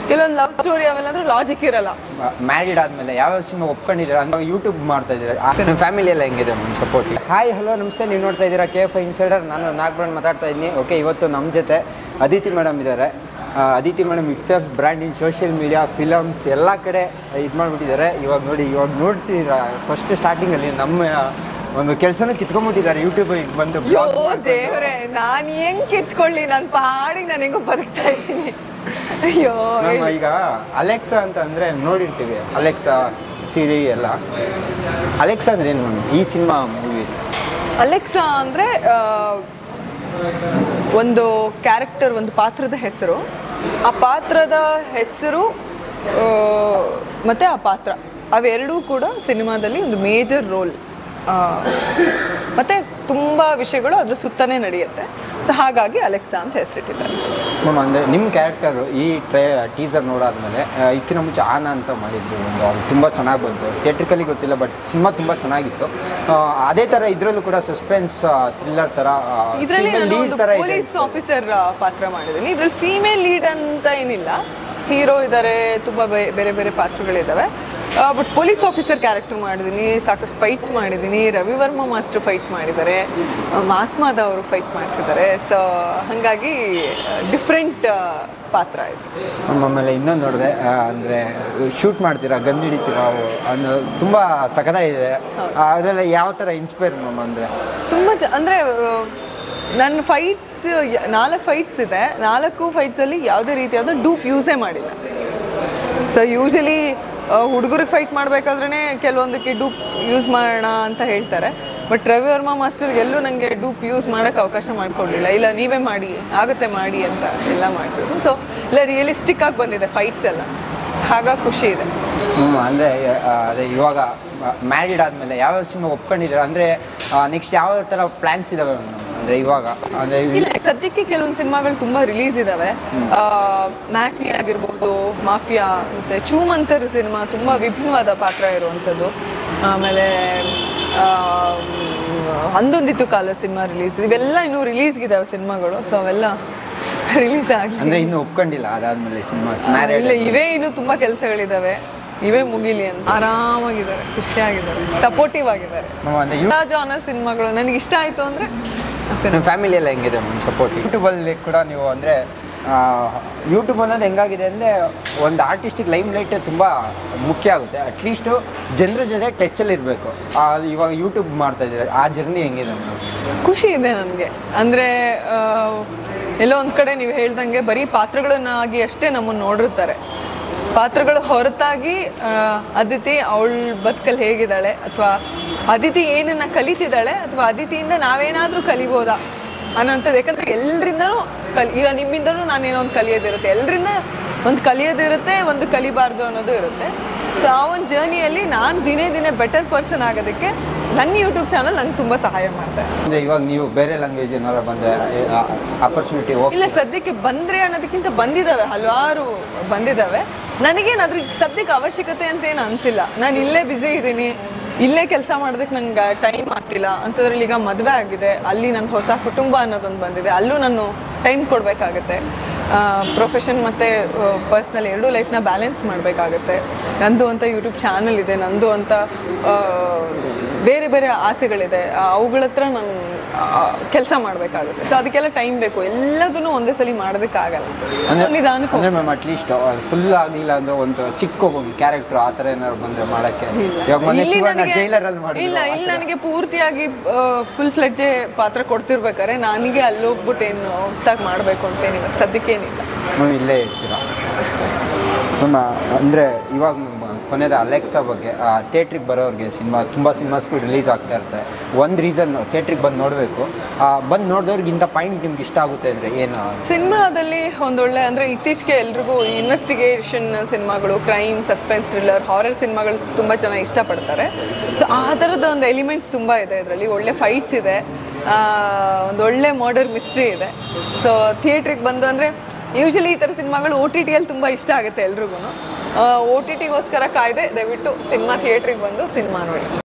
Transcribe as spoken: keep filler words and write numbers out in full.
ಕೆಲವೊಂದು love story ಅವೆಲ್ಲ ಅಂದ್ರೆ ಲಾಜಿಕ್ ಇರಲ್ಲ. ಮ್ಯಾರಿಡ್ ಆದಮೇಲೆ ಯಾವ್ಯಾವ ಸಿನಿಮಾ ಒಪ್ಕೊಂಡಿದ್ದೀರಾ ಅಂತ ಯೂಟ್ಯೂಬ್ ಮಾಡ್ತಾ ಇದ್ದೀರಾ, ನಿಮ್ಮ ಫ್ಯಾಮಿಲಿ ಎಲ್ಲ ಹೆಂಗಿದೆ ಮ್ಯಾಮ್ ಸಪೋರ್ಟ್? ಹಾಯ್ ಹಲೋ ನಮಸ್ತೆ, ನೀವು ನೋಡ್ತಾ ಇದ್ದೀರಾ ಕೆ ಎಫ್ ಐ ಇನ್ಸೈಡರ್. ನಾನು ನಾಗಬ್ರಹ್ಮ ಮಾತಾಡ್ತಾ ಇದ್ದೀನಿ. ಓಕೆ, ಇವತ್ತು ನಮ್ಮ ಜೊತೆ ಅದಿತಿ ಮೇಡಮ್ ಇದ್ದಾರೆ. Aditi madam itself brand in social media, films ಎಲ್ಲ ಕಡೆ ಇದು ಮಾಡಿಬಿಟ್ಟಿದ್ದಾರೆ. ಇವಾಗ ನೋಡಿ, ಇವಾಗ ನೋಡ್ತಿದ್ದೀರಾ ಫಸ್ಟ್ ಸ್ಟಾರ್ಟಿಂಗಲ್ಲಿ ನಮ್ಮ ಒಂದು ಕೆಲಸನೂ ಕಿತ್ಕೊಂಡ್ಬಿಟ್ಟಿದ್ದಾರೆ ಯೂಟ್ಯೂಬಿಗೆ ಬಂದು. ದೇವ್ರೆ, ನಾನು ಹೆಂಗ್ ಕಿತ್ಕೊಳ್ಳಿ, ನನ್ನ ಪಾಡಿಗೆ ನಾನು ಹೆಂಗೋ ಬದುಕ್ತಾ ಇದ್ದೀನಿ. ಅಯ್ಯೋ, ಈಗ ಅಲೆಕ್ಸಾ ಅಂತ ಅಂದರೆ ನೋಡಿರ್ತೀವಿ, ಅಲೆಕ್ಸಾ ಸೀರಿ ಎಲ್ಲ. ಅಲೆಕ್ಸಾ ಅಂದ್ರೆ ಏನು ಮ್ಯಾಮ್ ಈ ಸಿನಿಮಾ ಮೂವಿ? ಅಲೆಕ್ಸಾ ಅಂದರೆ ಒಂದು ಕ್ಯಾರೆಕ್ಟರ್, ಒಂದು ಪಾತ್ರದ ಹೆಸರು. ಆ ಪಾತ್ರದ ಹೆಸರು ಮತ್ತು ಆ ಪಾತ್ರ ಅವೆರಡೂ ಕೂಡ ಸಿನಿಮಾದಲ್ಲಿ ಒಂದು ಮೇಜರ್ ರೋಲ್. ಮತ್ತು ತುಂಬ ವಿಷಯಗಳು ಅದ್ರ ಸುತ್ತನೇ ನಡೆಯುತ್ತೆ. ಸೊ ಹಾಗಾಗಿ ಅಲೆಕ್ಸಾ ಅಂತ ಹೆಸರಿಟ್ಟಿದ್ದಾರೆ. ಮ್ಯಾಮ್ ಅಂದರೆ ನಿಮ್ಮ ಕ್ಯಾರೆಕ್ಟರು ಈ ಟ್ರೇ ಟೀಸರ್ ನೋಡಾದ್ಮೇಲೆ ಇದಕ್ಕಿಂತ ಮುಂಚೆ ಆನ ಅಂತ ಮಾಡಿದ್ರು ಒಂದು, ಅದು ತುಂಬ ಚೆನ್ನಾಗಿ ಬಂತು. ಥಿಯೇಟ್ರಿಕಲಿ ಗೊತ್ತಿಲ್ಲ, ಬಟ್ ಸಿನಿಮಾ ತುಂಬ ಚೆನ್ನಾಗಿತ್ತು. ಅದೇ ಥರ ಇದರಲ್ಲೂ ಕೂಡ ಸಸ್ಪೆನ್ಸ್ ಥ್ರಿಲ್ಲರ್ ಥರ ಇದರಲ್ಲಿ ಪೊಲೀಸ್ ಆಫೀಸರ್ ಪಾತ್ರ ಮಾಡಿದ್ದೀನಿ. ಇದರಲ್ಲಿ ಫೀಮೇಲ್ ಲೀಡ್ ಅಂತ ಏನಿಲ್ಲ, ಹೀರೋ ಇದ್ದಾರೆ, ತುಂಬ ಬೇರೆ ಬೇರೆ ಪಾತ್ರಗಳಿದ್ದಾವೆ. ಬಟ್ ಪೊಲೀಸ್ ಆಫೀಸರ್ ಕ್ಯಾರೆಕ್ಟರ್ ಮಾಡಿದ್ದೀನಿ. ಸಾಕಷ್ಟು ಫೈಟ್ಸ್ ಮಾಡಿದ್ದೀನಿ. ರವಿವರ್ಮ ಮಾಸ್ಟರ್ ಫೈಟ್ ಮಾಡಿದ್ದಾರೆ, ಮಾಸ್ಮಾದ ಅವರು ಫೈಟ್ ಮಾಡಿಸಿದ್ದಾರೆ. ಸೊ ಹಾಗಾಗಿ ಡಿಫ್ರೆಂಟ್ ಪಾತ್ರ ಆಯಿತು. ಆಮೇಲೆ ಇನ್ನೊಂದು ನೋಡಿದೆ, ಅಂದರೆ ಶೂಟ್ ಮಾಡ್ತೀರಾ, ಗನ್ ಹಿಡಿತೀರಾ, ಅನ್ನೋ ತುಂಬ ಸಖತ್ತಾಗಿದೆ. ಅದೆಲ್ಲ ಯಾವ ಥರ ಇನ್ಸ್ಪೈರ್ ಮ್ಯಾಮ್? ಅಂದರೆ ತುಂಬ ಚ ಅಂದರೆ ನನ್ನ ಫೈಟ್ಸ್ ನಾಲ್ಕು ಫೈಟ್ಸ್ ಇದೆ. ನಾಲ್ಕು ಫೈಟ್ಸಲ್ಲಿ ಯಾವುದೇ ರೀತಿಯಾದ ಡೂಪ್ ಯೂಸೇ ಮಾಡಿಲ್ಲ. ಸೊ ಯೂಶಲಿ ಹುಡುಗರಿಗೆ ಫೈಟ್ ಮಾಡಬೇಕಾದ್ರೇ ಕೆಲವೊಂದಕ್ಕೆ ಡೂಪ್ ಯೂಸ್ ಮಾಡೋಣ ಅಂತ ಹೇಳ್ತಾರೆ. ಬಟ್ ರವಿವರ್ಮ ಮಾಸ್ಟರ್ಗೆ ಎಲ್ಲೂ ನನಗೆ ಡೂಪ್ ಯೂಸ್ ಮಾಡೋಕ್ಕೆ ಅವಕಾಶ ಮಾಡಿಕೊಡ್ಲಿಲ್ಲ. ಇಲ್ಲ, ನೀವೇ ಮಾಡಿ, ಆಗುತ್ತೆ ಮಾಡಿ ಅಂತ ಎಲ್ಲ ಮಾಡ್ತಿದ್ರು. ಸೊ ಎಲ್ಲ ರಿಯಲಿಸ್ಟಿಕ್ ಆಗಿ ಬಂದಿದೆ ಫೈಟ್ಸ್ ಎಲ್ಲ, ಹಾಗಾಗಿ ಖುಷಿ ಇದೆ. ಹ್ಞೂ, ಅಂದರೆ ಅದೇ ಇವಾಗ ಮ್ಯಾರಿಡ್ ಆದಮೇಲೆ ಯಾವ್ಯಾವ ಸಿನಿಮಾ ಒಪ್ಕೊಂಡಿದ್ದೀರಾ? ಅಂದರೆ ನೆಕ್ಸ್ಟ್ ಯಾವ ಥರ ಪ್ಲ್ಯಾನ್ಸ್ ಇದ್ದಾವೆ ಅಂದರೆ ಇವಾಗ? ಅಂದರೆ ಇಲ್ಲ, ಸದ್ಯಕ್ಕೆ ಕೆಲವೊಂದು ಸಿನಿಮಾಗಳು ತುಂಬ ರಿಲೀಸ್ ಇದ್ದಾವೆ. ಮ್ಯಾಟ್ನಿ ಆಗಿರ್ಬೋದು, ಮಾಫಿಯಾ, ಮತ್ತು ಚೂಮಂತರ್ ಸಿನಿಮಾ ತುಂಬ ವಿಭಿನ್ನವಾದ ಪಾತ್ರ ಇರುವಂಥದ್ದು. ಆಮೇಲೆ ಹಂದೊಂದಿತ್ತು ಕಾಲ ಸಿನಿಮಾ ರಿಲೀಸ್. ಇವೆಲ್ಲ ಇನ್ನೂ ರಿಲೀಸ್ಗಿದ್ದಾವೆ ಸಿನಿಮಾಗಳು. ಸೊ ಅವೆಲ್ಲ ರಿಲೀಸ್ ಆಗಲಿ. ಅಂದರೆ ಇನ್ನೂ ಒಪ್ಕೊಂಡಿಲ್ಲ ಅದಾದಮೇಲೆ ಸಿನಿಮಾ? ಇಲ್ಲ, ಇವೇ ಇನ್ನೂ ತುಂಬ ಕೆಲಸಗಳಿದ್ದಾವೆ, ಇವೇ ಮುಗಿಲಿ ಅಂತ ಆರಾಮಾಗಿದ್ದಾರೆ, ಖುಷಿಯಾಗಿದ್ದಾರೆ, ಸಪೋರ್ಟಿವ್ ಆಗಿದ್ದಾರೆ. ಎಲ್ಲ ಜಾನರ್ ಸಿನಿಮಾಗಳು ನನಗೆ ಇಷ್ಟ ಆಯಿತು ಅಂದರೆ. ಫ್ಯಾಮಿಲಿ ಎಲ್ಲ ಹೆಂಗಿದೆ ಮ್ಯಾಮ್ ಸಪೋರ್ಟ್? ಯೂಟ್ಯೂಬಲ್ಲಿ ಕೂಡ ನೀವು ಅಂದರೆ ಯೂಟ್ಯೂಬ್ ಅನ್ನೋದು ಹೆಂಗಾಗಿದೆ ಅಂದರೆ ಒಂದು ಆರ್ಟಿಸ್ಟಿಗೆ ಲೈಮ್ ಲೈಟ್ ತುಂಬ ಮುಖ್ಯ ಆಗುತ್ತೆ. ಅಟ್ಲೀಸ್ಟು ಜನರ ಜೊತೆ ಟಚ್ಚಲ್ಲಿ ಇರಬೇಕು. ಇವಾಗ ಯೂಟ್ಯೂಬ್ ಮಾಡ್ತಾ ಇದ್ದಾರೆ, ಆ ಜರ್ನಿ ಹೆಂಗಿದೆ ಮ್ಯಾಮ್? ಖುಷಿ ಇದೆ ನನಗೆ. ಅಂದರೆ ಎಲ್ಲೋ ಒಂದು ಕಡೆ ನೀವು ಹೇಳ್ದಂಗೆ ಬರೀ ಪಾತ್ರಗಳನ್ನಾಗಿ ಅಷ್ಟೇ ನಮ್ಮನ್ನು ನೋಡಿರ್ತಾರೆ. ಪಾತ್ರಗಳು ಹೊರತಾಗಿ ಅದಿತಿ ಅವಳ ಬದುಕಲ್ಲಿ ಹೇಗಿದ್ದಾಳೆ, ಅಥವಾ ಅದಿತಿ ಏನನ್ನು ಕಲಿತಿದ್ದಾಳೆ, ಅಥವಾ ಅದಿತಿಯಿಂದ ನಾವೇನಾದರೂ ಕಲಿಬೋದಾ ಅನ್ನೋಂಥದ್ದು. ಯಾಕಂದರೆ ಎಲ್ಲರಿಂದನೂ ಕಲಿ ಈಗ ನಿಮ್ಮಿಂದನೂ ನಾನೇನೋ ಒಂದು ಕಲಿಯೋದಿರುತ್ತೆ, ಎಲ್ಲರಿಂದ ಒಂದು ಕಲಿಯೋದಿರುತ್ತೆ, ಒಂದು ಕಲಿಬಾರ್ದು ಅನ್ನೋದು ಇರುತ್ತೆ. ಸೊ ಆ ಒಂದು ಜರ್ನಿಯಲ್ಲಿ ನಾನು ದಿನೇ ದಿನೇ ಬೆಟರ್ ಪರ್ಸನ್ ಆಗೋದಕ್ಕೆ ನನ್ನ ಯೂಟ್ಯೂಬ್ ಚಾನಲ್ ನಂಗೆ ತುಂಬ ಸಹಾಯ ಮಾಡ್ತಾರೆ. ಅಂದರೆ ಇವಾಗ ನೀವು ಬೇರೆ ಲ್ಯಾಂಗ್ವೇಜ್ ಏನಾದ್ರು ಬಂದರೆ ಆಪರ್ಚುನಿಟಿ? ಇಲ್ಲ, ಸದ್ಯಕ್ಕೆ ಬಂದರೆ ಅನ್ನೋದಕ್ಕಿಂತ ಬಂದಿದ್ದಾವೆ, ಹಲವಾರು ಬಂದಿದ್ದಾವೆ. ನನಗೇನು ಅದ್ರ ಸದ್ಯಕ್ಕೆ ಅವಶ್ಯಕತೆ ಅಂತ ಏನು ಅನಿಸಿಲ್ಲ. ನಾನು ಇಲ್ಲೇ ಬ್ಯುಸಿ ಇದ್ದೀನಿ, ಇಲ್ಲೇ ಕೆಲಸ ಮಾಡೋದಕ್ಕೆ ನಂಗೆ ಟೈಮ್ ಆಗ್ತಿಲ್ಲ ಅಂಥದ್ರಲ್ಲಿ. ಈಗ ಮದುವೆ ಆಗಿದೆ, ಅಲ್ಲಿ ನಂದು ಹೊಸ ಕುಟುಂಬ ಅನ್ನೋದೊಂದು ಬಂದಿದೆ, ಅಲ್ಲೂ ನಾನು ಟೈಮ್ ಕೊಡಬೇಕಾಗತ್ತೆ. ಪ್ರೊಫೆಷನ್ ಮತ್ತು ಪರ್ಸ್ನಲ್ ಎರಡೂ ಲೈಫ್ನ ಬ್ಯಾಲೆನ್ಸ್ ಮಾಡಬೇಕಾಗತ್ತೆ. ನಂದು ಅಂತ ಯೂಟ್ಯೂಬ್ ಚಾನಲ್ ಇದೆ, ನಂದು ಅಂತ ಬೇರೆ ಬೇರೆ ಆಸೆಗಳಿದೆ, ಅವುಗಳ ಹತ್ರ ನಾನು ಕೆಲಸ ಮಾಡಬೇಕಾಗುತ್ತೆ. ಸೊ ಅದಕ್ಕೆಲ್ಲ ಟೈಮ್ ಬೇಕು, ಎಲ್ಲದನ್ನು ಒಂದೇ ಸಲ ಮಾಡೋದಕ್ಕಾಗಲ್ಲ. ನಿಧಾನಕ್ಕೆ ಅಂದರೆ ಮ್ಯಾಮ್ ಅಟ್ಲೀಸ್ಟ್ ಫುಲ್ ಆಗಲಿಲ್ಲ ಅಂದರೆ ಒಂದು ಚಿಕ್ಕ ಒಂದು ಕ್ಯಾರೆಕ್ಟರ್ ಆ ಥರ ಏನಾದ್ರು ಬಂದರೆ ಮಾಡೋಕ್ಕೆ? ಇಲ್ಲ, ಇಲ್ಲಿ ನನಗೆ ಪೂರ್ತಿಯಾಗಿ ಫುಲ್ ಫ್ಲೆಡ್ಜೆ ಪಾತ್ರ ಕೊಡ್ತಿರ್ಬೇಕಾದ್ರೆ ನನಗೆ ಅಲ್ಲಿ ಹೋಗ್ಬಿಟ್ಟು ಏನು ಹೊಸ್ದಾಗಿ ಮಾಡಬೇಕು ಅಂತೇನಿಲ್ಲ, ಸದ್ಯಕ್ಕೇನಿಲ್ಲ. ಮ್ಯಾಮ್ ಇಲ್ಲೇ ಇರ್ತೀರಾ ಮ್ಯಾಮ್? ಅಂದರೆ ಇವಾಗ ಕೊನೆಯದ ಅಲೆಕ್ಸಾ ಬಗ್ಗೆ ಥಿಯೇಟ್ರಿಗೆ ಬರೋರಿಗೆ ಸಿನಿಮಾ ತುಂಬ ಸಿನಿಮಾಸ್ಗಳು ರಿಲೀಸ್ ಆಗ್ತಾ ಇರುತ್ತೆ. ಒಂದು ರೀಸನ್ ಥಿಯೇಟ್ರಿಗೆ ಬಂದು ನೋಡಬೇಕು, ಬಂದು ನೋಡಿದವ್ರಿಗೆ ಇಂಥ ಪಾಯಿಂಟ್ ನಿಮ್ಗೆ ಇಷ್ಟ ಆಗುತ್ತೆ ಅಂದರೆ ಏನು? ಸಿನಿಮಾದಲ್ಲಿ ಒಂದೊಳ್ಳೆ ಅಂದರೆ ಇತ್ತೀಚೆಗೆ ಎಲ್ರಿಗೂ ಇನ್ವೆಸ್ಟಿಗೇಷನ್ ಸಿನಿಮಾಗಳು, ಕ್ರೈಮ್, ಸಸ್ಪೆನ್ಸ್, ಥ್ರಿಲ್ಲರ್, ಹಾರರ್ ಸಿನಿಮಾಗಳು ತುಂಬ ಚೆನ್ನಾಗಿ ಇಷ್ಟಪಡ್ತಾರೆ. ಸೊ ಆ ಥರದ ಒಂದು ಎಲಿಮೆಂಟ್ಸ್ ತುಂಬ ಇದೆ ಇದರಲ್ಲಿ. ಒಳ್ಳೆ ಫೈಟ್ಸ್ ಇದೆ, ಒಂದೊಳ್ಳೆ ಮರ್ಡರ್ ಮಿಸ್ಟ್ರಿ ಇದೆ. ಸೊ ಥಿಯೇಟ್ರಿಗೆ ಬಂದು ಅಂದರೆ ಯೂಶಲಿ ಈ ಥರ ಸಿನಿಮಾಗಳು ಓ ಟಿ ಟಿಯಲ್ಲಿ ತುಂಬ ಇಷ್ಟ ಆಗುತ್ತೆ ಎಲ್ರಿಗೂ. ಓ ಟಿ ಟಿಗೋಸ್ಕರ ಕಾಯ್ದೆ, ದಯವಿಟ್ಟು ಸಿನಿಮಾ ಥಿಯೇಟ್ರಿಗೆ ಬಂದು ಸಿನಿಮಾ ನೋಡಿ.